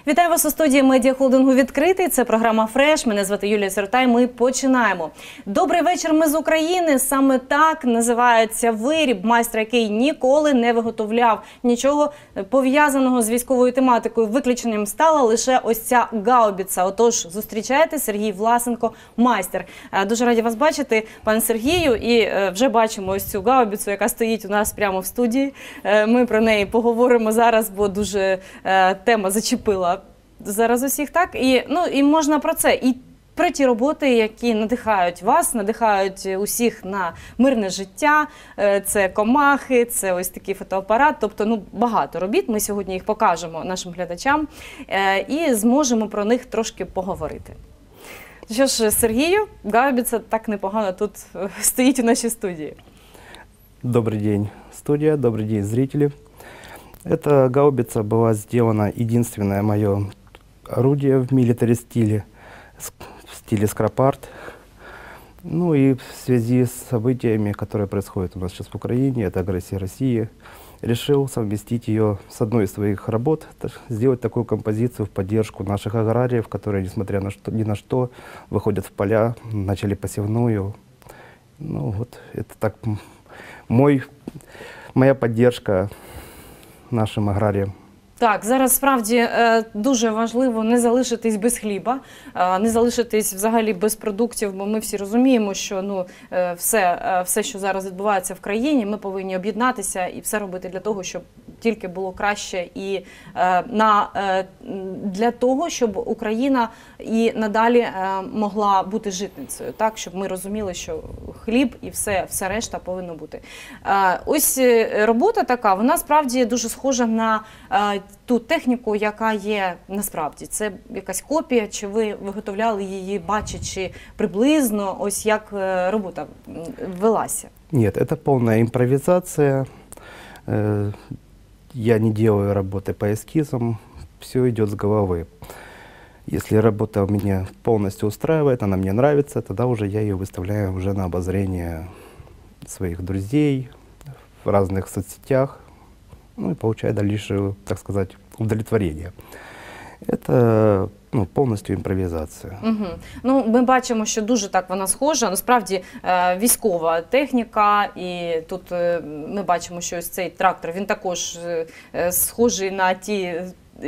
Вітаю вас у студії медіахолдингу «Відкритий». Це програма «Фреш». Мене звати Юлія Сирота. Ми починаємо. Добрий вечір, ми з України. Саме так називається виріб майстра, який ніколи не виготовляв нічого пов'язаного з військовою тематикою. Виключенням стала лише ось ця гаубіца. Отож, зустрічайте, Сергій Власенко, майстер. Дуже раді вас бачити, пане Сергію. І вже бачимо ось цю гаубіцу, яка стоїть у нас прямо в студії. Ми про неї поговоримо зараз, бо дуже тема зачепила зараз усіх, так? І можна про це. І про ті роботи, які надихають вас, надихають усіх на мирне життя. Це комахи, це ось такий фотоапарат. Тобто, багато робіт. Ми сьогодні їх покажемо нашим глядачам і зможемо про них трошки поговорити. Що ж, Сергію, гаубіца так непогано тут стоїть у нашій студії. Добрый день, студия, добрый день, зрители. Эта гаубица была сделана, единственное мое орудие в милитари стиле, в стиле скрапарт. Ну и в связи с событиями, которые происходят у нас сейчас в Украине, это агрессия России, решил совместить ее с одной из своих работ, сделать такую композицию в поддержку наших аграриев, которые, несмотря ни на что, выходят в поля, начали посевную. Ну вот, это так моя поддержка нашим аграріям. Так, зараз справді дуже важливо не залишитись без хліба, не залишитись взагалі без продуктів, бо ми всі розуміємо, що все, що зараз відбувається в країні, ми повинні об'єднатися і все робити для того, щоб тільки було краще і для того, щоб Україна і надалі могла бути житницею, так, щоб ми розуміли, що хліб і все решта повинно бути. Ось робота така, вона справді дуже схожа на ту техніку, яка є насправді. Це якась копія, чи ви виготовляли її, бачачи приблизно, ось як робота велася? Нет, это полная импровизация. Я не делаю работы по эскизам, все идет с головы. Если работа меня полностью устраивает, она мне нравится, тогда уже я ее выставляю уже на обозрение своих друзей в разных соцсетях, ну и получаю дальнейшее, так сказать, удовлетворение. Это повністю імпровізація. Ми бачимо, що дуже так вона схожа. Насправді військова техніка, і тут ми бачимо, що ось цей трактор, він також схожий на ті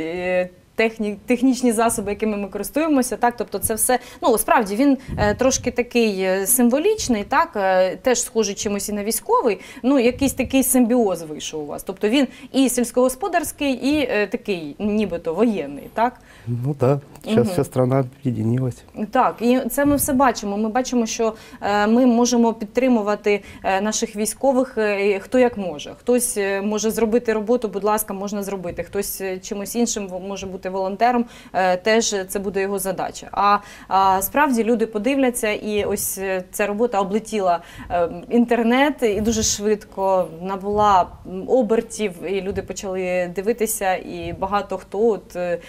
технічні засоби, якими ми користуємося, так, тобто це все, справді він трошки такий символічний, так, теж схожий чимось і на військовий, якийсь такий симбіоз вийшов у вас, тобто він і сільськогосподарський, і такий нібито воєнний, так? Ну так, зараз вся країна об'єдналась. Так, і це ми все бачимо, ми бачимо, що ми можемо підтримувати наших військових хто як може, хтось може зробити роботу, будь ласка, можна зробити, хтось чимось іншим може бути волонтером, теж це буде його задача. А справді люди подивляться, і ось ця робота облетіла інтернет і дуже швидко набула обертів, і люди почали дивитися, і багато хто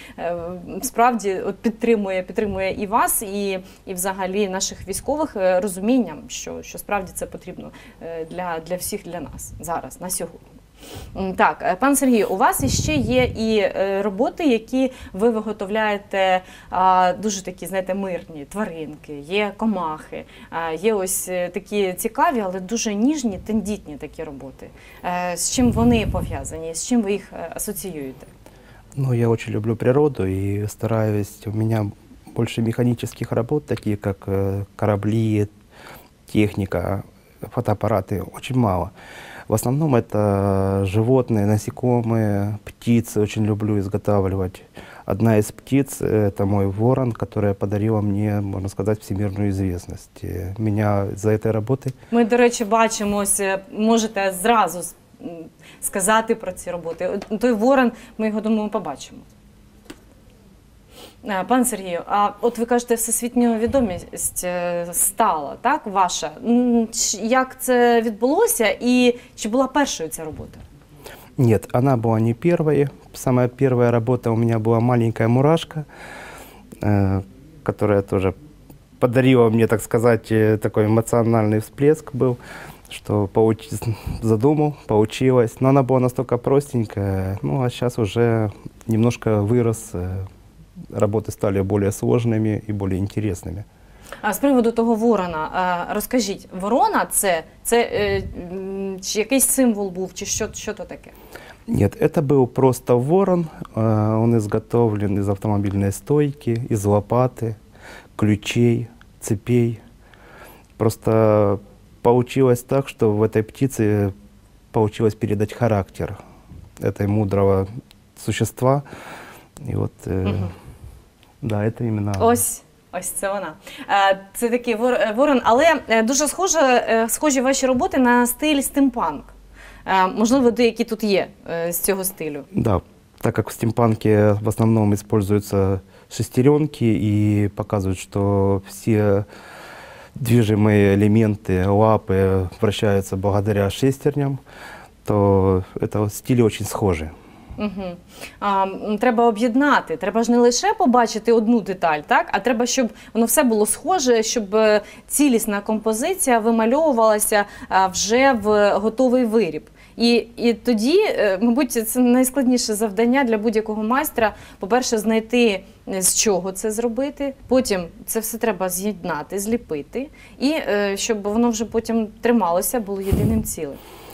справді підтримує і вас, і взагалі наших військових розумінням, що справді це потрібно для всіх, для нас зараз, на сьогодні. Так, пан Сергій, у вас іще є і роботи, які ви виготовляєте дуже такі, знаєте, мирні тваринки, є комахи, є ось такі цікаві, але дуже ніжні, тендітні такі роботи. З чим вони пов'язані, з чим ви їх асоціюєте? Я очень люблю природу и стараюсь, у меня больше механических работ, такие как корабли, техника, фотоаппараты, очень мало. В основном это животные, насекомые, птицы очень люблю изготавливать. Одна из птиц — это мой ворон, которая подарила мне, можно сказать, всемирную известность. Меня за этой работы... Ми, до речі, бачимо, можете зразу сказати про ці роботи. Той ворон, ми його, думаю, побачимо. Пане Сергію, а от ви кажете, всесвітньою відомість стала, так, ваша? Як це відбулося і чи була першою ця робота? Нет, она была не первой. Самая первая работа у меня была маленькая мурашка, которая тоже подарила мне, так сказать, такой эмоциональный всплеск был, что задумал, получилось. Но она была настолько простенькая, а сейчас уже немножко вырос работы стали более сложными и более интересными. А з приводу того ворона, розкажіть, ворона чи якийсь символ був, чи що то таке? Нет, это был просто ворон. Он изготовлен из автомобильной стойки, из лопаты, ключей, цепей. Просто получилось так, что в этой птице получилось передать характер этой мудрого существа. И вот, да, это именно... Ось це вона. Це такий ворон, але дуже схожі ваші роботи на стиль стимпанк. Можливо, деякі тут є з цього стилю. Да, так как в стимпанке в основном используются шестеренки и показывают, что все движимые элементы, лапы вращаются благодаря шестерням, то это стили очень схожи. Угу. Треба об'єднати, треба ж не лише побачити одну деталь, так? А треба, щоб воно все було схоже, щоб цілісна композиція вимальовувалася вже в готовий виріб. І тоді, мабуть, це найскладніше завдання для будь-якого майстра. По-перше, знайти, з чого це зробити, потім це все треба з'єднати, зліпити, і щоб воно вже потім трималося, було єдиним цілим.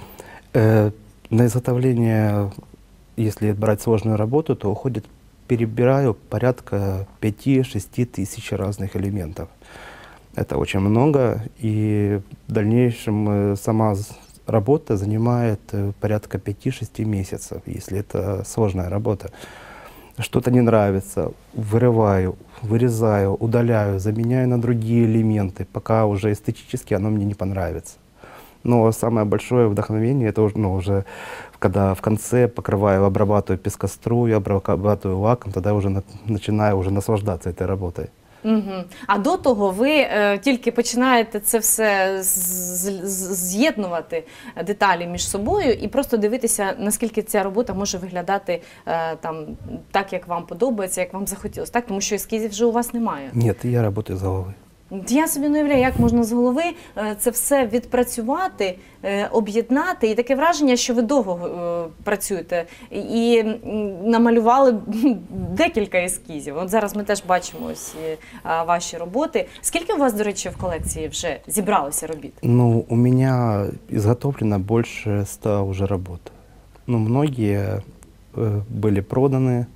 На изготовление, если брать сложную работу, то уходит, перебираю, порядка 5-6 тысяч разных элементов. Это очень много, и в дальнейшем сама работа занимает порядка 5-6 месяцев, если это сложная работа. Что-то не нравится, вырываю, вырезаю, удаляю, заменяю на другие элементы, пока уже эстетически оно мне не понравится. Но самое большое вдохновение, это уже когда в конце покрываю, обрабатываю пескоструй, обрабатываю лаком, тогда уже начинаю уже наслаждаться этой работой. Угу. А до того ви тільки починаєте це все з'єднувати деталі між собою і просто дивитися, наскільки ця робота може виглядати так, як вам подобається, як вам захотілося, так? Тому що ескізів вже у вас немає. Ні, я працюю з голови. Я собі не уявляю, як можна з голови це все відпрацювати, об'єднати. І таке враження, що ви довго працюєте і намалювали декілька ескізів. От зараз ми теж бачимо ось ваші роботи. Скільки у вас, до речі, в колекції вже зібралося робіт? Ну, у мене изготовлено більше 100 уже робот. Ну, многие были проданы,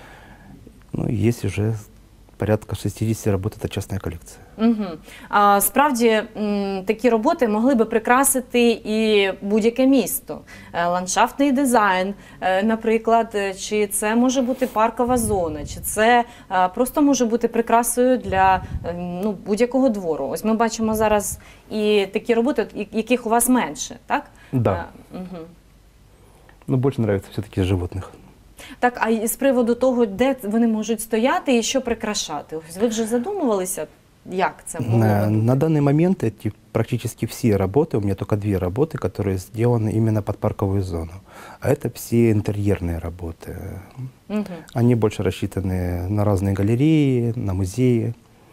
ну, есть уже порядка 60 работ, это частная коллекция. Угу. Справді, такі роботи могли би прикрасити і будь-яке місто. Ландшафтний дизайн, наприклад, чи це може бути паркова зона, чи це просто може бути прикрасою для будь-якого двору. Ось ми бачимо зараз і такі роботи, яких у вас менше, так? Да. Угу. Ну, більше подобається все-таки животних. Так, а з приводу того, де вони можуть стояти і що прикрашати? Ви вже задумувалися, як це могло бути? На данный момент эти практически все работы, у меня только 2 работы, которые сделаны именно под парковую зону. А это все интерьерные работы. Угу. Они больше рассчитаны на разные галереи, на музеи.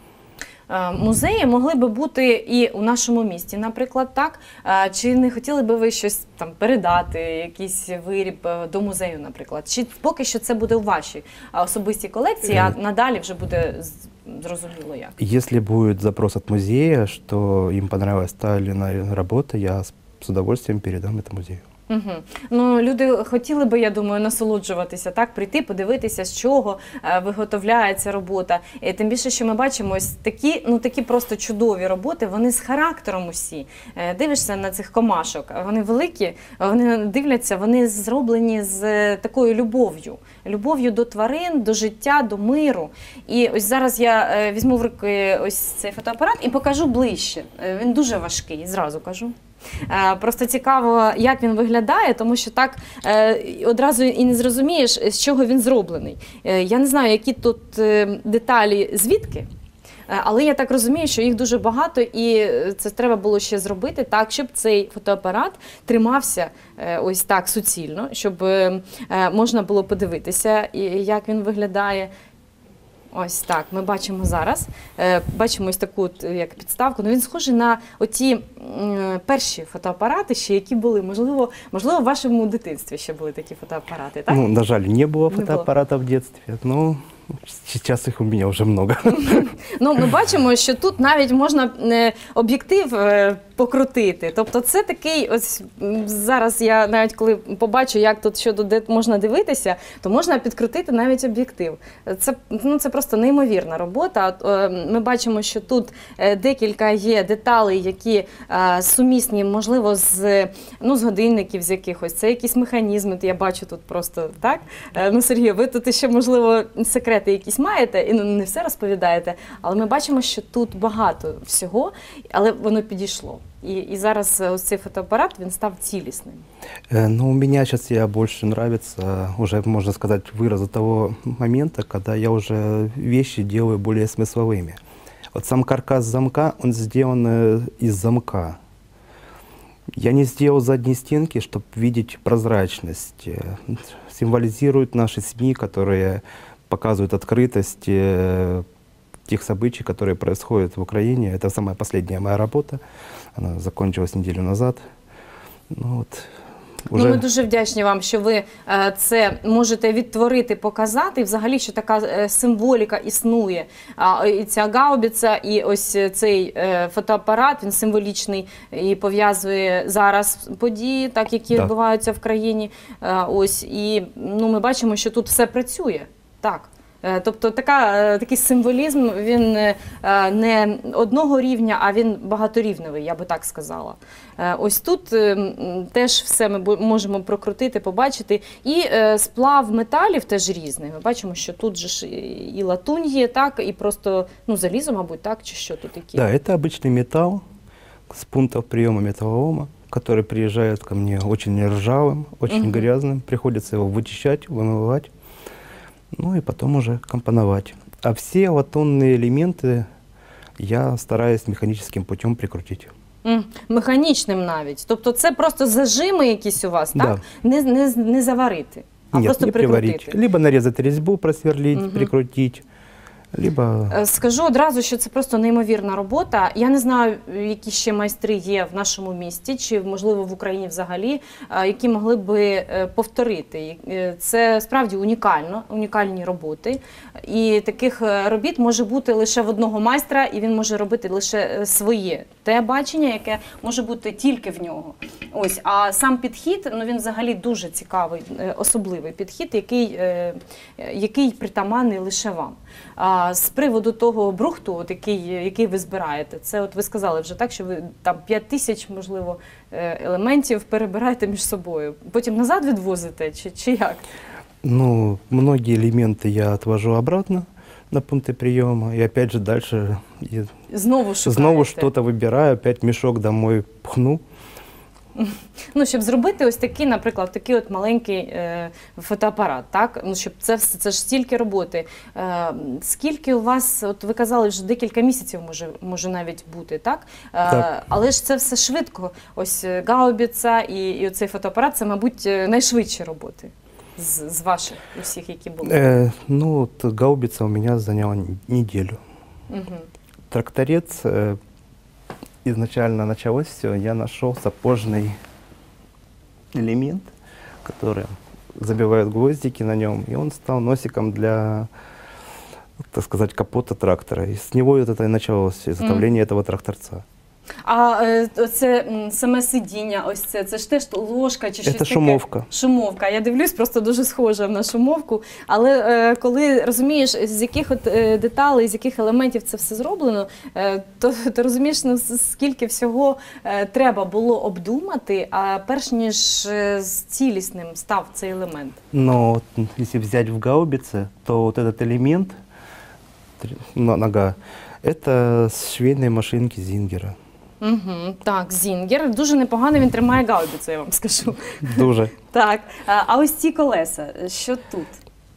Музеї могли би бути і у нашому місті, наприклад, так? Чи не хотіли би ви щось там передати, якийсь виріб до музею, наприклад? Чи поки що це буде у вашій особистій колекції, а надалі вже буде зрозуміло як? Если будет запрос от музея, что им понравилась та или иная работа, я с удовольствием передам это музею. Угу. Ну, люди хотіли би, я думаю, насолоджуватися, так, прийти, подивитися, з чого виготовляється робота. І тим більше, що ми бачимо ось такі просто чудові роботи, вони з характером усі. Дивишся на цих комашок, вони великі, вони дивляться, вони зроблені з такою любов'ю. Любов'ю до тварин, до життя, до миру. І ось зараз я візьму в руки ось цей фотоапарат і покажу ближче. Він дуже важкий, зразу кажу. Просто цікаво, як він виглядає, тому що так одразу і не зрозумієш, з чого він зроблений. Я не знаю, які тут деталі, звідки, але я так розумію, що їх дуже багато, і це треба було ще зробити так, щоб цей фотоапарат тримався ось так суцільно, щоб можна було подивитися, як він виглядає. Ось так, ми бачимо зараз, бачимо ось таку як підставку, він схожий на оті перші фотоапарати, ще які були, можливо, в вашому дитинстві ще були такі фотоапарати, так? Ну, на жаль, не було фотоапарата в дитинстві, ну, Сейчас их у меня уже много. Ну, ми бачимо, що тут навіть можна об'єктив покрутити. Тобто це такий, ось зараз я навіть коли побачу, як тут що де можна дивитися, то можна підкрутити навіть об'єктив. Це просто неймовірна робота. Ми бачимо, що тут декілька є деталей, які сумісні, можливо, з годинників з якихось. Це якісь механізми, я бачу тут просто, так? Ну, Сергій, ви тут ще, можливо, секрети якісь маєте, і не все розповідаєте, але ми бачимо, що тут багато всього, але воно підійшло. І зараз ось цей фотоапарат, він став цілісним. Ну, у меня сейчас больше нравится, уже, можно сказать, выраз того момента, когда я уже вещи делаю более смысловыми. Вот сам каркас замка, он сделан из замка. Я не сделал задней стенки, чтобы видеть прозрачность. Символизируют наши СМИ, которые показывают открытость тех событий, которые происходят в Украине. Это самая последняя моя работа. Она закончилась неделю назад. Ну, вот, уже... Ми дуже вдячні вам, що ви це можете відтворити, показати. І взагалі, що така символіка існує. І ця гаубіця, і ось цей фотоапарат, він символічний і пов'язує зараз події, так, які відбуваються в країні. Ось, і ми бачимо, що тут все працює. Так. Тобто такий символізм, він не одного рівня, а він багаторівневий, я би так сказала. Ось тут теж все ми можемо прокрутити, побачити. І сплав металів теж різний. Ми бачимо, що тут же ж і латунь є, так, і просто залізо, мабуть, так, чи що тут які? Да, это обычный металл с пунктов приема металлолома, который приезжает ко мне очень ржавым, очень грязным. Приходится его вычищать, вымывать. Ну и потом уже компоновать. А все латунные элементы я стараюсь механическим путем прикрутить. Механічним навіть. Тобто це просто зажими якісь у вас, так? Да. Не заварити, а Нет, просто не прикрутити. приварить. Либо нарезать резьбу, просверлить, прикрутить. Либо... Скажу одразу, що це просто неймовірна робота. Я не знаю, які ще майстри є в нашому місті, чи, можливо, в Україні взагалі, які могли би повторити. Це справді унікальні роботи. І таких робіт може бути лише в одного майстра, і він може робити лише своє. Те бачення, яке може бути тільки в нього. Ось. А сам підхід, він взагалі дуже цікавий, особливий підхід, який притаманний лише вам. З приводу того брухту, який ви збираєте, це от ви сказали вже так, що ви там 5000, можливо, елементів перебираєте між собою. Потім назад відвозите, чи як? Ну, многие элементы я отвожу обратно на пункты приема, и опять же дальше Знову что-то выбираю, опять мешок домой пхну. Ну, щоб зробити ось такий, наприклад, такий от маленький фотоапарат, так? Ну, щоб це ж стільки роботи. Скільки у вас, от ви казали, вже декілька місяців може навіть бути, так? Так. Але ж це все швидко. Ось гаубіця і оцей фотоапарат, це, мабуть, найшвидші роботи з ваших усіх, які були. Ну, вот гаубица у меня заняла неделю. Тракторец, изначально началось все, я нашел сапожный элемент, который забивают гвоздики на нем, и он стал носиком для, так сказать, капота трактора. И с него вот это и началось изготовление этого тракторца. А це саме сидіння, ось це ж теж ложка чи щось таке? Це шумовка. Шумовка. Я дивлюсь, просто дуже схожа на шумовку. Але коли розумієш, з яких от деталей, з яких елементів це все зроблено, то розумієш, скільки всього треба було обдумати, а перш ніж цілісним став цей елемент. Но если взять в гаубице, то вот этот элемент, нога, это с швейной машинки Зингера. Так, Зінгер. Дуже непогано він тримає гаубіцу, я вам скажу. Дуже. Так. А ось ці колеса, що тут?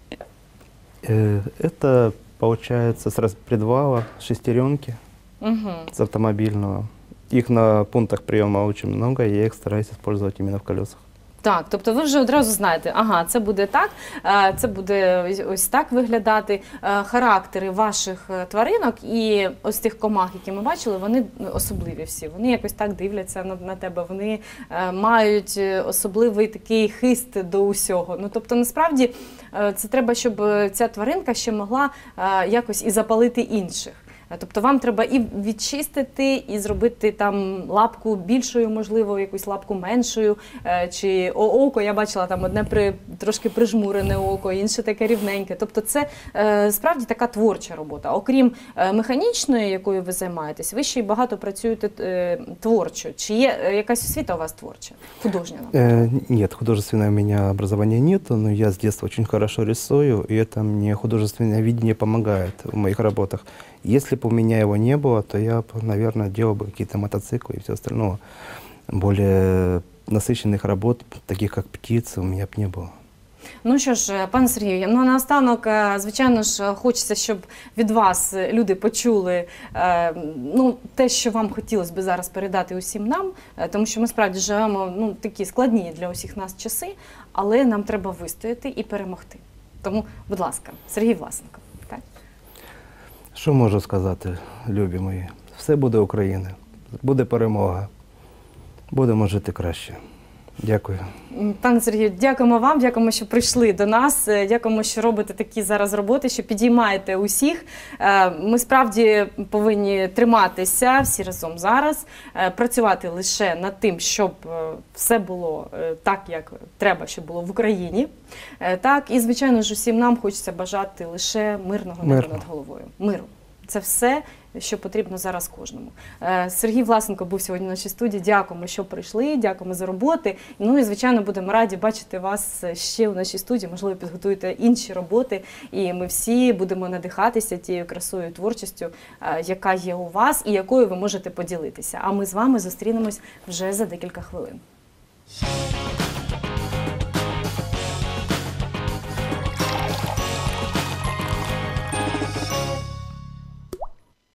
Это, получается, с распредвала шестеренки с автомобильного. Их на пунктах приема очень много, и я их стараюсь использовать именно в колесах. Так, тобто ви вже одразу знаєте, ага, це буде так, це буде ось так виглядати. Характери ваших тваринок і ось тих комах, які ми бачили, вони особливі всі. Вони якось так дивляться на тебе, вони мають особливий такий хист до усього. Ну, тобто, насправді, це треба, щоб ця тваринка ще могла якось і запалити інших. Тобто вам треба і відчистити, і зробити там лапку більшою, можливо, якусь лапку меншою, чи око, я бачила там одне трошки прижмурене око, інше таке рівненьке. Тобто це справді така творча робота. Окрім механічної, якою ви займаєтесь, ви ще й багато працюєте творчо. Чи є якась освіта у вас творча, художня? Нет, художественного у меня образования нет, но я с детства очень хорошо рисую, и это мне художественное видение помогает в моих работах. Если бы у меня его не было, то я, наверное, делал бы какие-то мотоциклы и все остальное. Более насыщенных работ, таких как птицы, у меня бы не было. Ну що ж, пане Сергію, ну наостанок, звичайно ж, хочеться, щоб від вас люди почули ну, те, що вам хотілося б зараз передати усім нам, тому що ми справді живемо ну, такі складні для усіх нас часи, але нам треба вистояти і перемогти. Тому, будь ласка, Сергій Власенко. Так? Що можу сказати, любі мої? Все буде Україна, буде перемога, будемо жити краще. Дякую. Пане Сергію, дякуємо вам, дякуємо, що прийшли до нас, дякуємо, що робите такі зараз роботи, що підіймаєте усіх. Ми справді повинні триматися всі разом зараз, працювати лише над тим, щоб все було так, як треба, щоб було в Україні. Так, і, звичайно ж, усім нам хочеться бажати лише мирного неба над головою. Миру. Це все, що потрібно зараз кожному. Сергій Власенко був сьогодні в нашій студії. Дякуємо, що прийшли, дякуємо за роботи. Ну і, звичайно, будемо раді бачити вас ще у нашій студії. Можливо, підготуєте інші роботи. І ми всі будемо надихатися тією красою, творчістю, яка є у вас і якою ви можете поділитися. А ми з вами зустрінемось вже за декілька хвилин.